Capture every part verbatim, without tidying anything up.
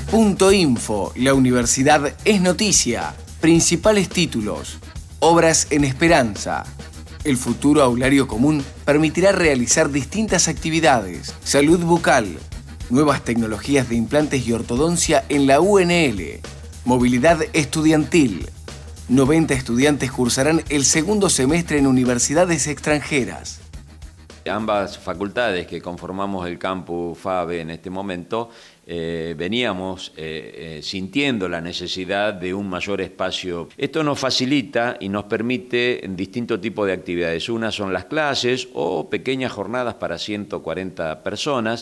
Punto Info, la universidad es noticia. Principales títulos. Obras en esperanza. El futuro aulario común permitirá realizar distintas actividades. Salud bucal. Nuevas tecnologías de implantes y ortodoncia en la U N L. Movilidad estudiantil. noventa estudiantes cursarán el segundo semestre en universidades extranjeras. Ambas facultades que conformamos el campus FABE en este momento eh, veníamos eh, eh, sintiendo la necesidad de un mayor espacio. Esto nos facilita y nos permite distintos tipos de actividades. Una son las clases o pequeñas jornadas para ciento cuarenta personas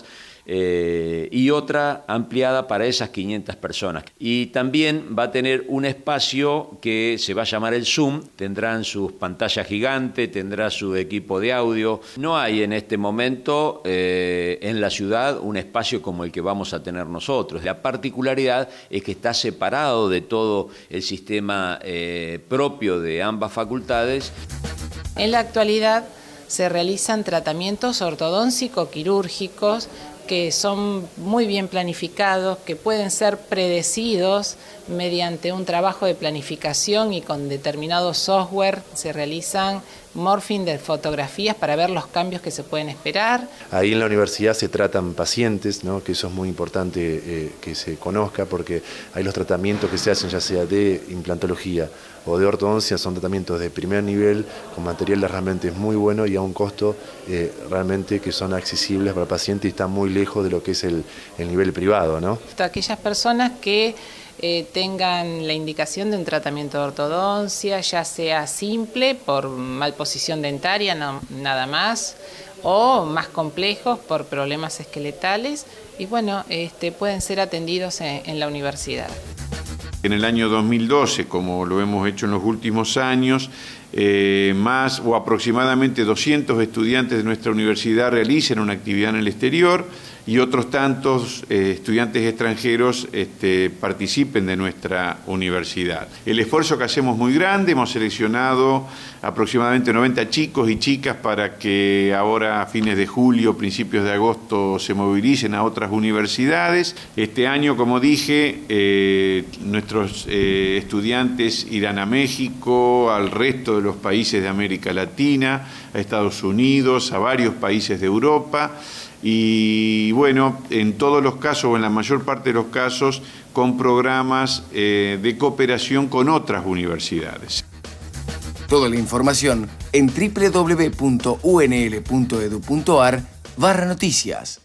eh, y otra ampliada para esas quinientas personas. Y también va a tener un espacio que se va a llamar el Zoom, tendrán sus pantallas gigantes, tendrá su equipo de audio. No hay en este momento eh, en la ciudad un espacio como el que vamos a tener nosotros. La particularidad es que está separado de todo el sistema eh, propio de ambas facultades. En la actualidad se realizan tratamientos ortodóntico-quirúrgicos que son muy bien planificados, que pueden ser predecidos mediante un trabajo de planificación y con determinado software se realizan morphing de fotografías para ver los cambios que se pueden esperar. Ahí en la universidad se tratan pacientes, ¿no? Que eso es muy importante eh, que se conozca, porque hay los tratamientos que se hacen ya sea de implantología o de ortodoncia, son tratamientos de primer nivel con materiales realmente muy buenos y a un costo eh, realmente que son accesibles para el paciente y están muy lejos de lo que es el, el nivel privado, ¿no? Aquellas personas que Eh, tengan la indicación de un tratamiento de ortodoncia, ya sea simple por malposición dentaria, no, nada más, o más complejos por problemas esqueletales, y bueno, este, pueden ser atendidos en, en la universidad. En el año dos mil doce, como lo hemos hecho en los últimos años, eh, más o aproximadamente doscientos estudiantes de nuestra universidad realizan una actividad en el exterior y otros tantos eh, estudiantes extranjeros este, participen de nuestra universidad. El esfuerzo que hacemos es muy grande, hemos seleccionado aproximadamente noventa chicos y chicas para que ahora a fines de julio, principios de agosto se movilicen a otras universidades. Este año, como dije, eh, nuestros eh, estudiantes irán a México, al resto de los países de América Latina, a Estados Unidos, a varios países de Europa. Y bueno, en todos los casos, o en la mayor parte de los casos, con programas eh, de cooperación con otras universidades. Toda la información en doble u doble u doble u punto u n l punto e d u punto a r barra noticias.